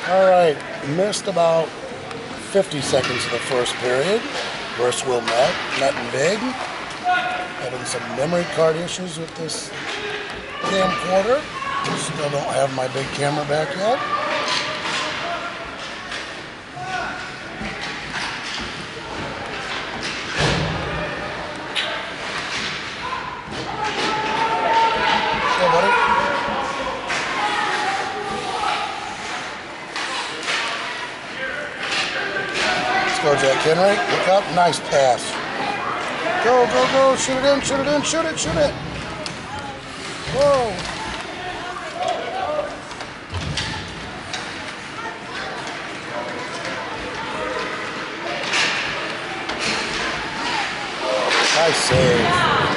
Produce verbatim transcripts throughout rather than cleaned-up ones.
All right, missed about fifty seconds of the first period. Versus Wilmette, netting big. Having some memory card issues with this camcorder. Still don't have my big camera back yet. Go, buddy. Let's go, Jack Henry. Look up. Nice pass. Go, go, go. Shoot it in, shoot it in, shoot it, shoot it. Whoa. Nice save.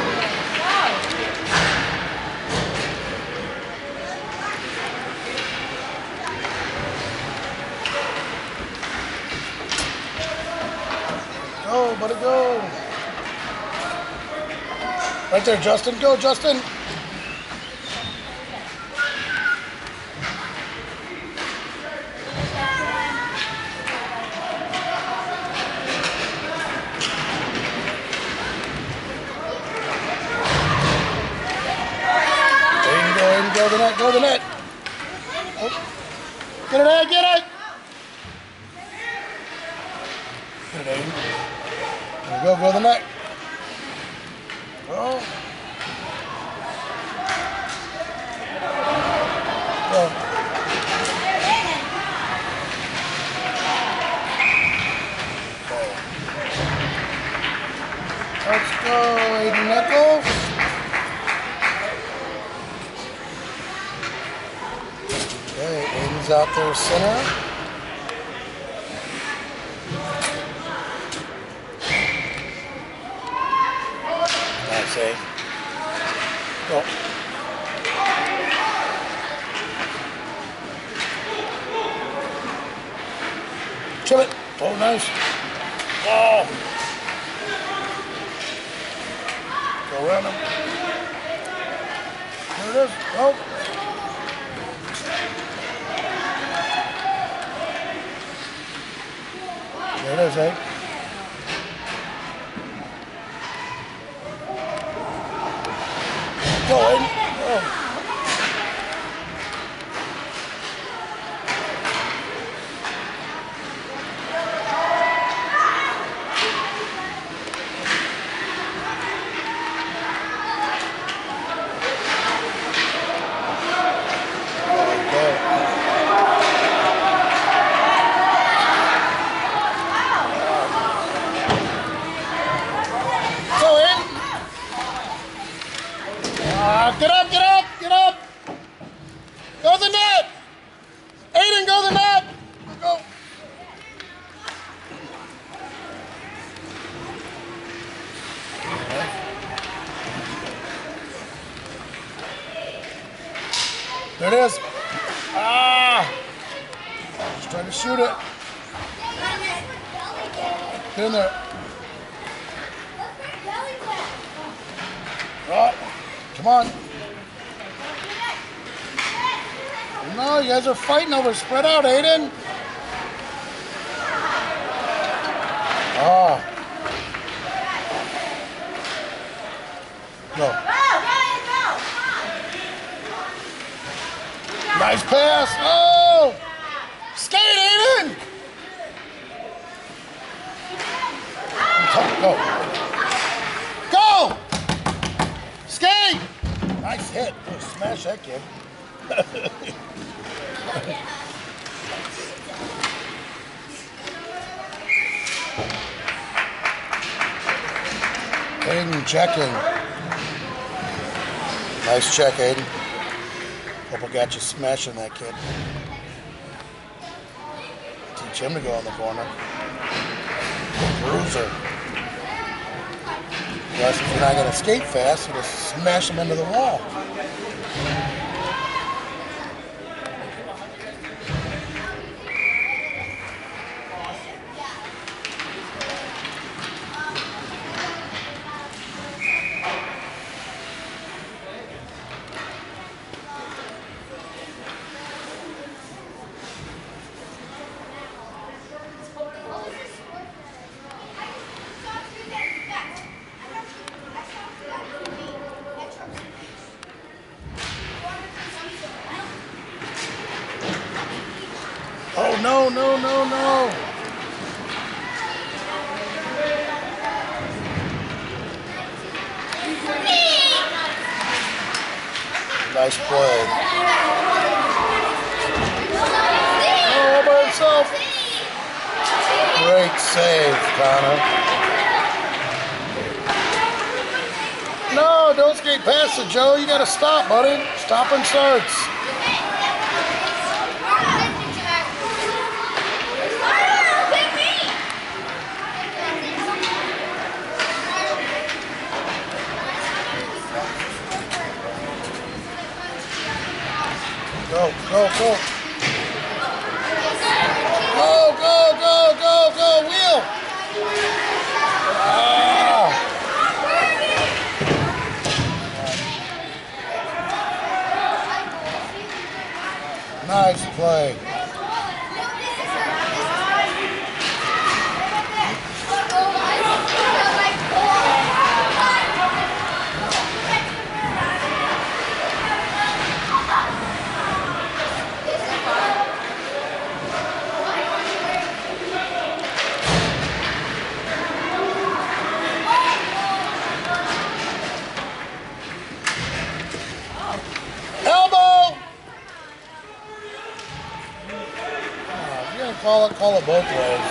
Go, buddy, go. Right there, Justin. Go, Justin. Go to the net, go to the net. Oh. Get it, Ed, get it. Get it, Aiden. There we go, go to the net. Oh. Go. Let's go, Aiden Nichols. Okay, Aiden's out there center. Nice save. Go. Chill it. Oh, nice. Oh. Go around him. There it is. Oh. There it is, eh? Go, Aiden. Oh. Get up, get up, get up. Go to the net. Aiden, go to the net. Go. There it is. Ah. Just trying to shoot it. Get in there. Oh, come on. No, you guys are fighting over. Spread out, Aiden. Oh. Go. Nice pass. Oh. Skate, Aiden. Go. Go. Skate. Nice hit. Oh, smash that kid. Aiden checking. Nice check, Aiden. Hope I got you smashing that kid. Teach him to go on the corner. Bruiser. Plus, if you're not going to skate fast, you just smash him into the wall. no, no, no, no. Nice play. Oh, all by himself. Great save, Connor. No, don't skate past it, Joe. You gotta stop, buddy. Stop and starts. Go, go, go. Go, go, go, go, go. Wheel. Ah. Nice play. Call it, call it both ways.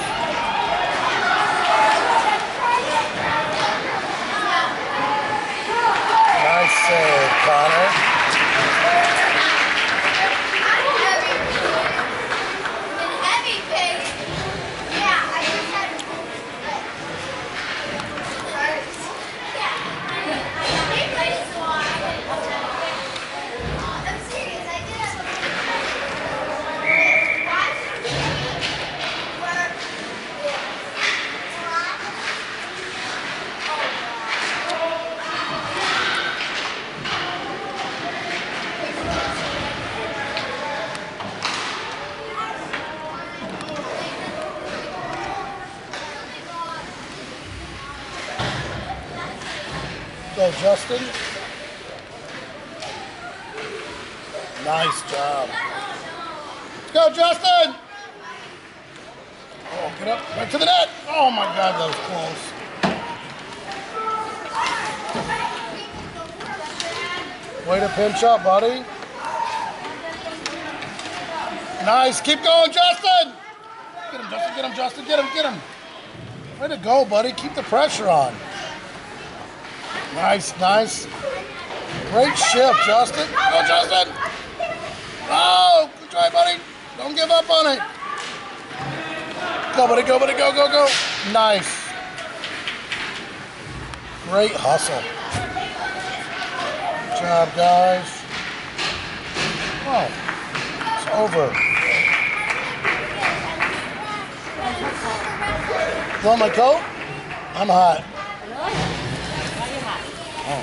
Nice save, Connor. Go, Justin. Nice job. Go, Justin. Oh, get up. Right to the net. Oh, my God, that was close. Way to pinch up, buddy. Nice. Keep going, Justin. Get him, Justin. Get him, Justin. Get him, get him. Way to go, buddy. Keep the pressure on. Nice, nice. Great shift, Justin. Go, Justin. Oh, good try, buddy. Don't give up on it. Go, buddy, go, buddy, go, go, go. Nice. Great hustle. Good job, guys. Oh, it's over. You want my coat? I'm hot. Oh.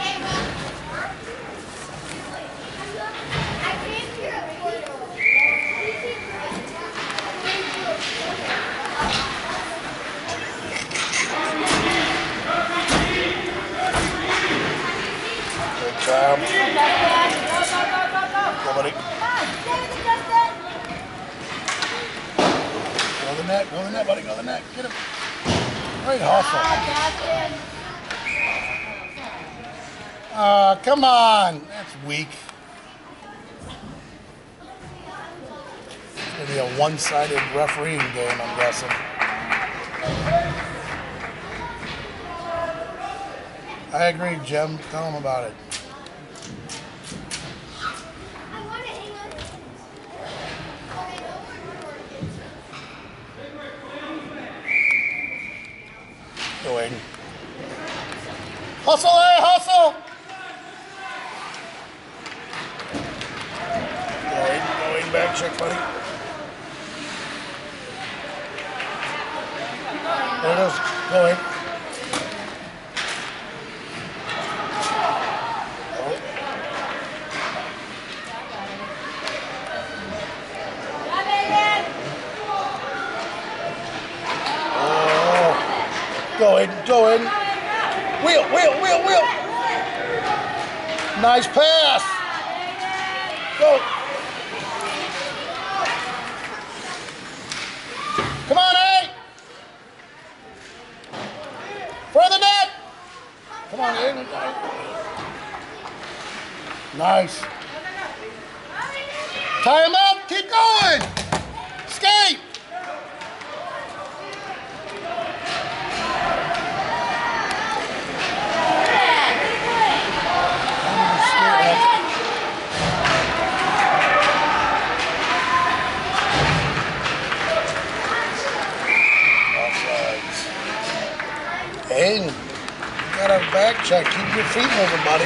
Good job. Go, buddy. Go the net, go the net, buddy, go the net. Get him. Great hustle. Uh, come on. That's weak. It's going to be a one-sided refereeing game, I'm guessing. I agree, Jim. Tell him about it. Go in. Hustle, hey, hustle! Go in, go in, back check, buddy. There it is. Go in. Oh. Go in, go in. Wheel, wheel, wheel, wheel. Nice pass. Go. Nice. Tie him up. Keep going. Skate. Hey, you got a back check. Keep your feet moving, buddy.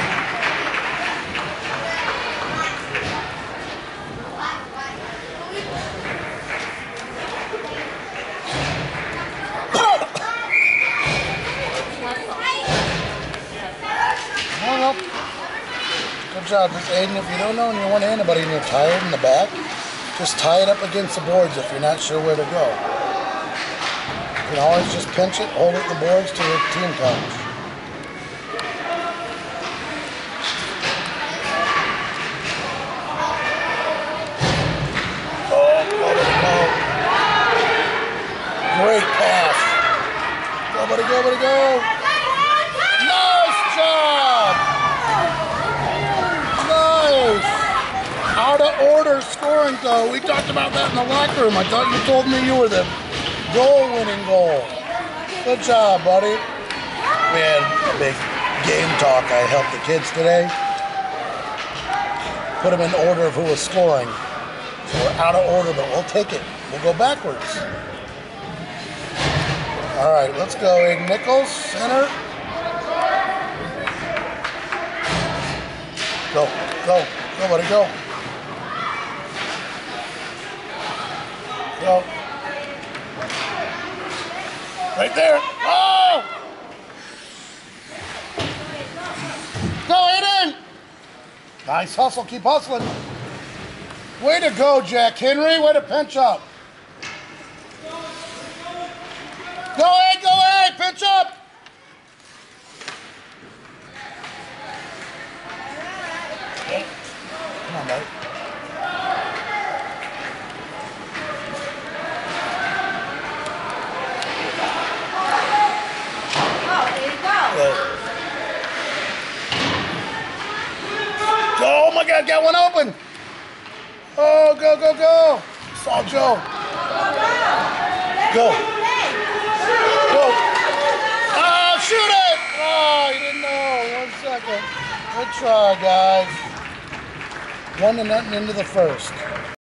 Well, good job. Just Aiden, if you don't know and you want anybody and you're tired in the back, just tie it up against the boards if you're not sure where to go. You can always just pinch it, hold it at the boards till your team comes. Oh, go, go. Great pass. Go, buddy, go, buddy, go. Nice job. Nice. Out of order scoring, though. We talked about that in the locker room. I thought you told me you were the goal-winning goal. Good job, buddy. We had a big game talk. I helped the kids today. Put them in order of who was scoring. So we're out of order, but we'll take it. We'll go backwards. All right, let's go. Aiden Nichols, center. Go, go, go, buddy, go. Go. Right there. Oh! Go, Aiden! Nice hustle. Keep hustling. Way to go, Jack Henry. Way to pinch up. Go, Ed. Go, Ed. Pinch up. Come on, buddy. Oh my God, got one open. Oh, go, go, go. Saw Joe. Go. Go. Oh, shoot it. Oh, you didn't know. One second. Good try, guys. One to nothing into the first.